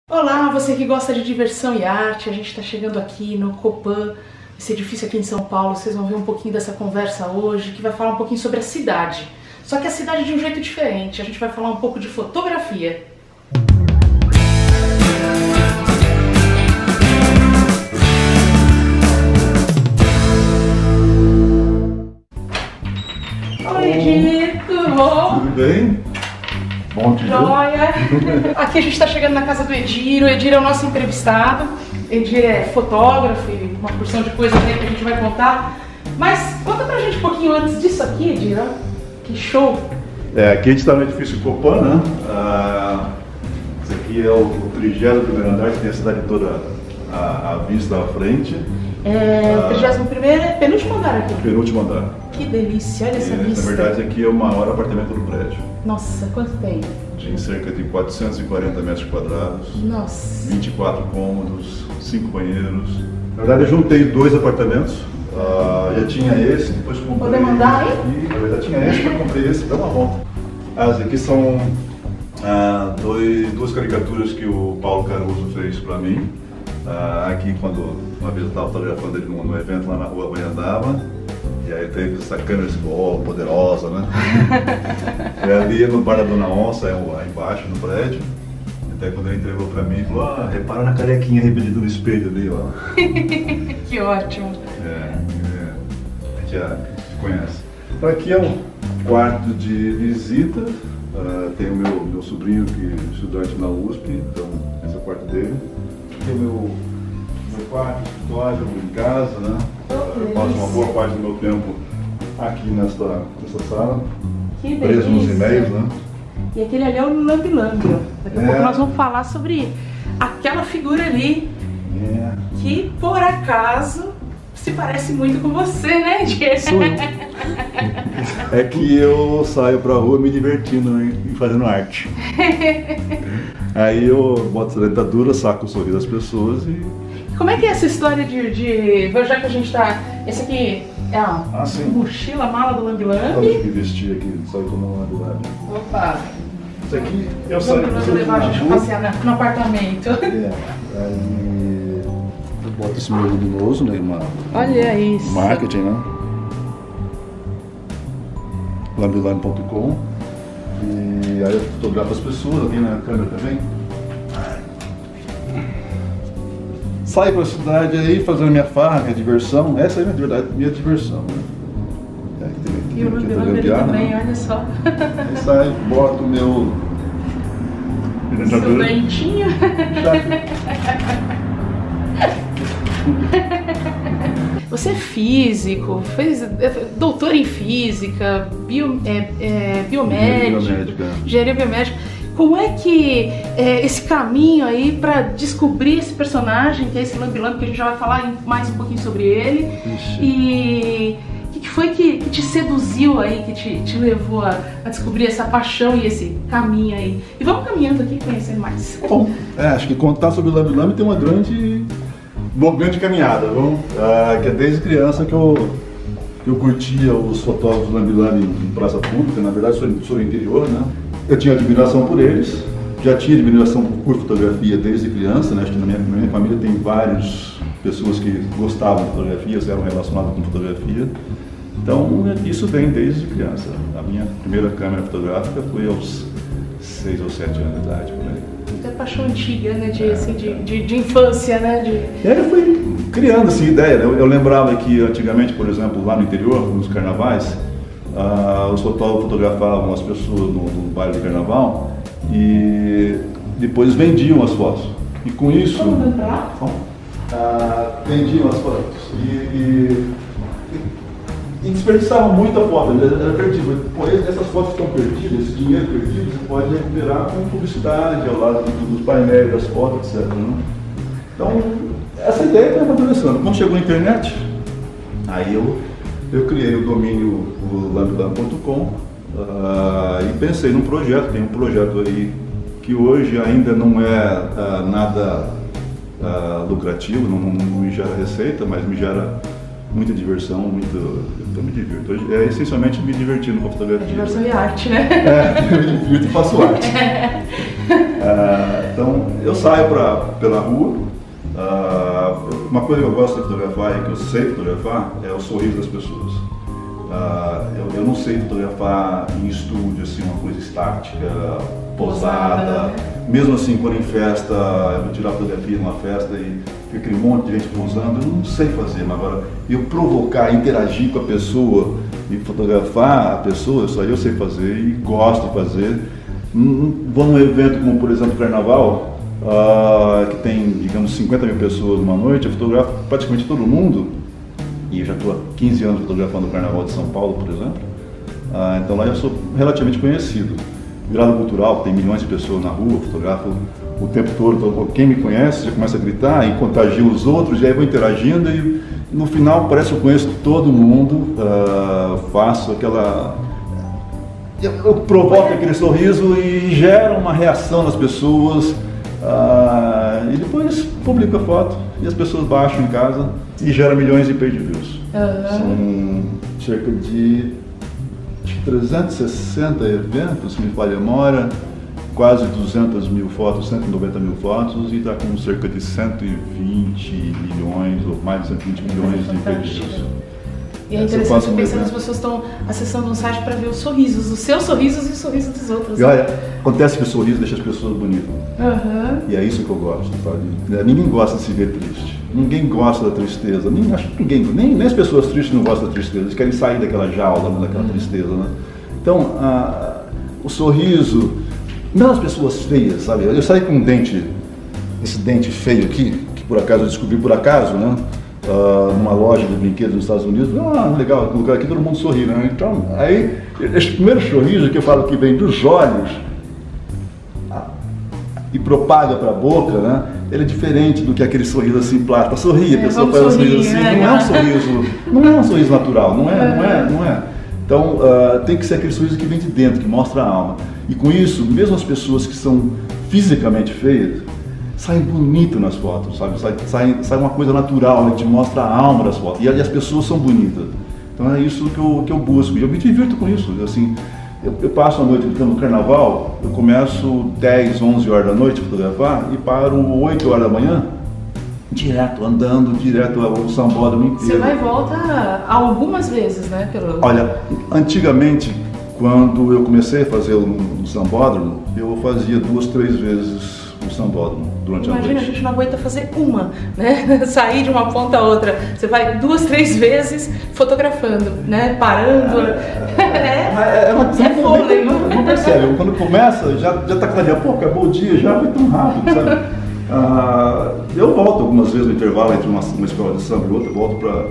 Olá, você que gosta de diversão e arte, a gente está chegando aqui no Copan, esse edifício aqui em São Paulo. Vocês vão ver um pouquinho dessa conversa hoje, que vai falar um pouquinho sobre a cidade. Só que a cidade de um jeito diferente, a gente vai falar um pouco de fotografia. Oi, Edir, tudo bom? Tudo bem? Bom dia. Joia! Aqui a gente está chegando na casa do Edir. O Edir é o nosso entrevistado. Edir é fotógrafo e uma porção de coisas aí que a gente vai contar. Mas conta pra gente um pouquinho antes disso aqui, Edir. Que show! Aqui a gente está no edifício Copan, né? Esse aqui é o 31º andar, que tem a cidade toda à vista à frente. O 31º, penúltimo andar aqui. Penúltimo andar. Que delícia, olha essa vista. Na verdade, aqui é o maior apartamento do prédio. Nossa, quanto tem? De cerca de 440 metros quadrados. Nossa. 24 cômodos, 5 banheiros. Na verdade, eu juntei 2 apartamentos. Já tinha esse, depois comprei. Podemos andar aí? Aqui. Na verdade, tinha esse, depois comprei esse. Dá uma volta. As aqui são duas caricaturas que o Paulo Caruso fez para mim. Aqui, quando uma vez eu estava fotografando ele no evento lá na rua Banhandava. E aí teve essa câmera poderosa, né? E ali no bar da Dona Onça, aí embaixo no prédio. Até quando ele entregou pra mim, falou: repara na carequinha repetida no espelho ali, ó. Que ótimo. A gente já conhece. Então aqui é um quarto de visita. Tem o meu sobrinho que é estudante na USP, então esse é o quarto dele. Aqui é o meu quarto, escritório, em casa, né? Eu passo uma boa parte do meu tempo aqui nessa sala, que preso nos e-mails, né? E aquele ali é o Lambi Lambi, ó. Daqui a pouco nós vamos falar sobre aquela figura ali, que por acaso se parece muito com você, né, Edir? Sou eu. É que eu saio pra rua me divertindo e fazendo arte. Aí eu boto essa dentadura, saco o sorriso das pessoas e... Como é que é essa história de já que a gente tá... Esse aqui é a mochila, a mala do Lambi Lambi. Deixa eu me vestir aqui, saio como um Lambi Lambi. Opa! Isso aqui eu saio pra levar a gente passear no apartamento. Aí eu boto esse meu luminoso, né? Olha isso! Marketing, né? lambilambi.com. E aí eu fotografo as pessoas, alguém na câmera também. Saio pra cidade aí, fazendo minha farra, minha diversão. Essa aí é minha diversão, né? E o Lambi Lambi também, olha só. Aí saio, boto o meu... Seu dentinho. Você é físico, doutor em física, biomédico, engenharia biomédica. Como é que esse caminho aí para descobrir esse personagem, que é esse Lambi Lambi, que a gente já vai falar mais um pouquinho sobre ele. Ixi. E o que foi que te seduziu aí, que te levou a descobrir essa paixão e esse caminho aí? E vamos caminhando aqui, conhecendo mais. Bom, acho que contar sobre o Lambi Lambi tem uma grande caminhada, que é desde criança que eu curtia os fotógrafos Lambi Lambi em praça pública. Na verdade, sou do interior, né? Eu tinha admiração por eles, já tinha admiração por fotografia desde criança, né? Acho que na minha família tem várias pessoas que gostavam de fotografia, eram relacionadas com fotografia. Então, isso vem desde criança. A minha primeira câmera fotográfica foi aos 6 ou 7 anos de idade, por aí. É paixão antiga, né, de infância, né? Eu fui criando assim, ideia. Eu lembrava que antigamente, por exemplo, lá no interior, nos carnavais, os fotógrafos fotografavam as pessoas no baile de carnaval e depois vendiam as fotos. E com isso... vendiam as fotos e desperdiçavam muita foto, era perdido. Essas fotos estão perdidas, esse dinheiro perdido, você pode recuperar com publicidade ao lado dos painéis, das fotos, etc. Né? Então, essa ideia estava acontecendo. Quando chegou a internet, aí eu criei o domínio lambilambi.com e pensei num projeto. Tem um projeto aí que hoje ainda não é nada lucrativo, não me gera receita, mas me gera muita diversão, eu me divirto. É essencialmente me divertindo com a fotografia. Diversão e arte, né? Eu me divirto e faço arte. Então, eu saio pela rua. Uma coisa que eu gosto de fotografar e que eu sei fotografar é o sorriso das pessoas. Eu não sei fotografar em estúdio, assim, uma coisa estática, posada. Mesmo assim, quando em festa, eu vou tirar fotografia numa festa e fica aquele monte de gente posando, eu não sei fazer, mas agora eu provocar, interagir com a pessoa e fotografar a pessoa, isso aí eu sei fazer e gosto de fazer. Vou num evento como, por exemplo, o Carnaval, que tem, digamos, 50 mil pessoas numa noite, eu fotografo praticamente todo mundo, e eu já estou há 15 anos fotografando o Carnaval de São Paulo, por exemplo, então lá eu sou relativamente conhecido. Virada cultural, tem milhões de pessoas na rua, fotografo o tempo todo, então, quem me conhece já começa a gritar e contagia os outros, e aí vou interagindo e no final parece que eu conheço todo mundo, faço aquela... Eu provoco aquele sorriso e gera uma reação nas pessoas, e depois publico a foto e as pessoas baixam em casa e gera milhões de page views. São cerca de 360 eventos, se me falha a memória, quase 200 mil fotos, 190 mil fotos, e está com cerca de 120 milhões ou mais de 120 milhões de page views. E é interessante pensar que as pessoas estão acessando um site para ver os sorrisos, os seus sorrisos e os sorrisos dos outros. E olha, acontece que o sorriso deixa as pessoas bonitas. E é isso que eu gosto, sabe? Ninguém gosta de se ver triste. Ninguém gosta da tristeza. Nem as pessoas tristes não gostam da tristeza. Eles querem sair daquela jaula, daquela tristeza, né? Então, o sorriso, não as pessoas feias, sabe? Eu saí com um dente, esse dente feio aqui, que por acaso eu descobri por acaso, né? Numa loja de brinquedos nos Estados Unidos, legal, no lugar aqui todo mundo sorri, né? Então, aí, esse primeiro sorriso que eu falo que vem dos olhos e propaga para a boca, né? Ele é diferente do que aquele sorriso assim plástico. Sorri, a pessoa faz um sorriso assim, não é um sorriso natural, não é. Então, tem que ser aquele sorriso que vem de dentro, que mostra a alma. E com isso, mesmo as pessoas que são fisicamente feias, saem bonito nas fotos, sabe? Sai uma coisa natural, né, que te mostra a alma das fotos. E as pessoas são bonitas. Então é isso que eu busco. E eu me divirto com isso. Assim, eu passo a noite no Carnaval, eu começo 10, 11 horas da noite a fotografar e paro 8 horas da manhã, andando direto ao sambódromo inteiro. Você vai e volta algumas vezes, né? Olha, antigamente, quando eu comecei a fazer o sambódromo, eu fazia 2, 3 vezes o sambódromo durante a noite. Imagina, a gente não aguenta fazer uma, né? Sair de uma ponta a outra. Você vai 2, 3 vezes fotografando, né? Parando. É fôlego. Não percebe, quando começa, já tá aquela dia, pô, acabou o dia, já foi tão rápido, sabe? Eu volto algumas vezes no intervalo entre uma escola de samba e outra, volto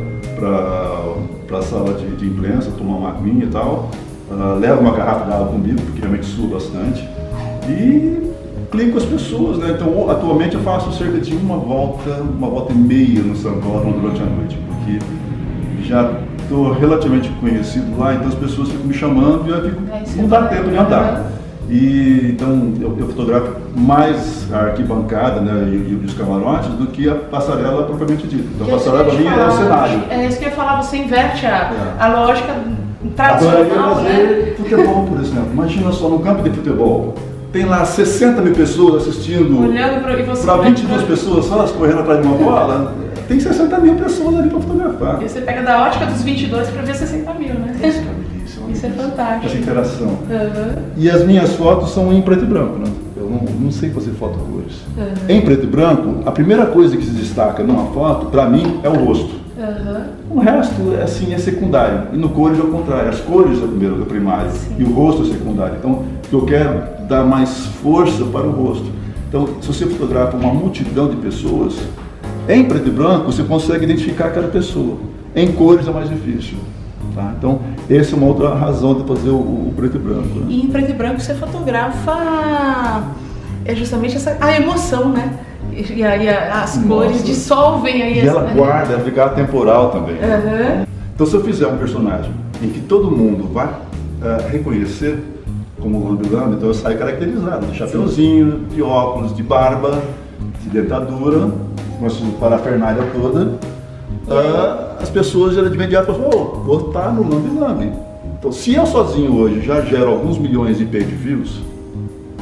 para a sala de imprensa, tomar uma aguinha e tal, levo uma garrafa de água comigo, porque realmente suo bastante, e clico as pessoas, né? Então, atualmente eu faço cerca de uma volta e meia no sambódromo durante a noite, porque já estou relativamente conhecido lá, então as pessoas ficam me chamando e eu fico, não dá tempo de andar. E então eu fotografo mais a arquibancada, né, e os camarotes do que a passarela propriamente dita. Então a passarela para mim é o cenário. É isso que eu ia falar, você inverte a lógica tradicional, né? Futebol, por exemplo. Imagina só, no campo de futebol, tem lá 60 mil pessoas assistindo, para 22 pessoas só correndo atrás de uma bola, tem 60 mil pessoas ali para fotografar. E você pega da ótica dos 22 para ver 60 mil, né? Isso é fantástico. Essa interação. E as minhas fotos são em preto e branco, né? Eu não sei fazer foto cores. Em preto e branco, a primeira coisa que se destaca numa foto, para mim, é o rosto. O resto é secundário. E no cores é o contrário. As cores é o primário. Sim. E o rosto é secundário. Então, eu quero dar mais força para o rosto. Então, se você fotografa uma multidão de pessoas, em preto e branco você consegue identificar cada pessoa. Em cores é mais difícil. Tá? Então, essa é uma outra razão de fazer o preto e branco. Né? E em preto e branco você fotografa justamente a emoção, né? E aí as cores dissolvem aí. E ela guarda, ela fica atemporal também. Então, se eu fizer um personagem em que todo mundo vai reconhecer como o Lambi-Lambi, então eu saio caracterizado, de chapeuzinho, de óculos, de barba, de dentadura, com essa parafernália toda. As pessoas já de imediato falam, vou estar no Lambi-Lambi. Então, se eu sozinho hoje já gero alguns milhões de page views,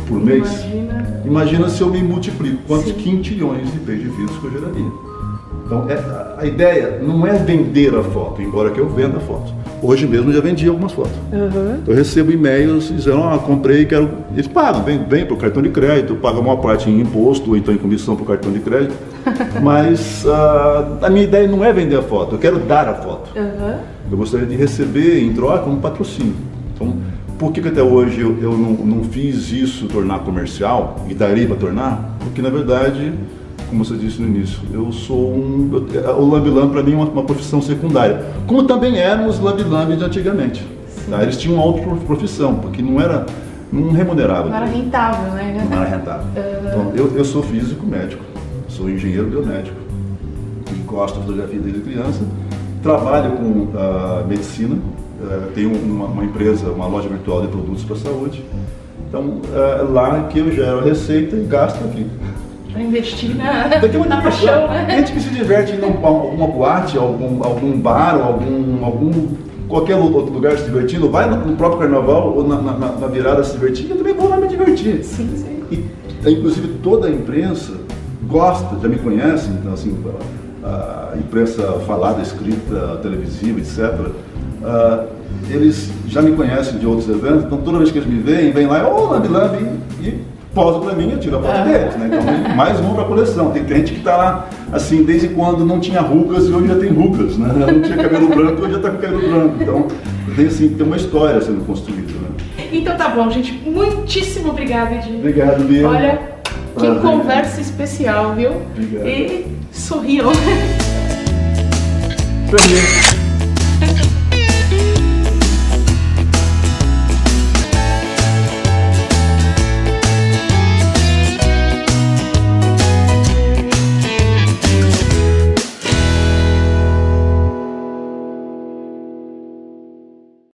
por mês, imagina se eu me multiplico, quantos quintilhões de page views que eu geraria. Então, a ideia não é vender a foto, embora que eu venda a foto. Hoje mesmo já vendi algumas fotos. Eu recebo e-mails dizendo, comprei, quero... Eles pagam, vem para o cartão de crédito, pagam uma parte em imposto, ou então em comissão para o cartão de crédito. Mas a minha ideia não é vender a foto, eu quero dar a foto. Eu gostaria de receber em troca um patrocínio. Então, por que até hoje eu não fiz isso tornar comercial, e daria para tornar? Porque, na verdade, como você disse no início, eu sou o lambe-lambe para mim é uma profissão secundária, como também eram os lambe-lambe de antigamente. Tá? Eles tinham uma outra profissão, porque não remunerava. Não era rentável, né? Não era rentável. Então, eu sou físico médico, sou engenheiro biomédico, gosto da fotografia desde criança, trabalho com medicina, tenho uma empresa, uma loja virtual de produtos para a saúde. Então, é lá que eu gero a receita e gasto aqui. Para investir na paixão, né? Tem gente que se diverte em alguma boate, algum bar, ou qualquer outro lugar se divertindo, vai no próprio carnaval ou na virada se divertir, eu também vou lá me divertir. Sim, sim. E, inclusive, toda a imprensa gosta, já me conhece, então assim, a imprensa falada, escrita, televisiva, etc., eles já me conhecem de outros eventos, então toda vez que eles me veem, vem lá, lambe-lambe, e posam pra mim, eu tiro a foto deles, né? Então, mais uma pra coleção. Tem gente que tá lá, assim, desde quando não tinha rugas e hoje já tem rugas, né? Não tinha cabelo branco, hoje já tá com cabelo branco. Então, tem uma história sendo construída, né? Então tá bom, gente. Muitíssimo obrigada, Edinho. Obrigado, Bia. Olha, que conversa especial, viu? Obrigado. E sorriam. Prazer.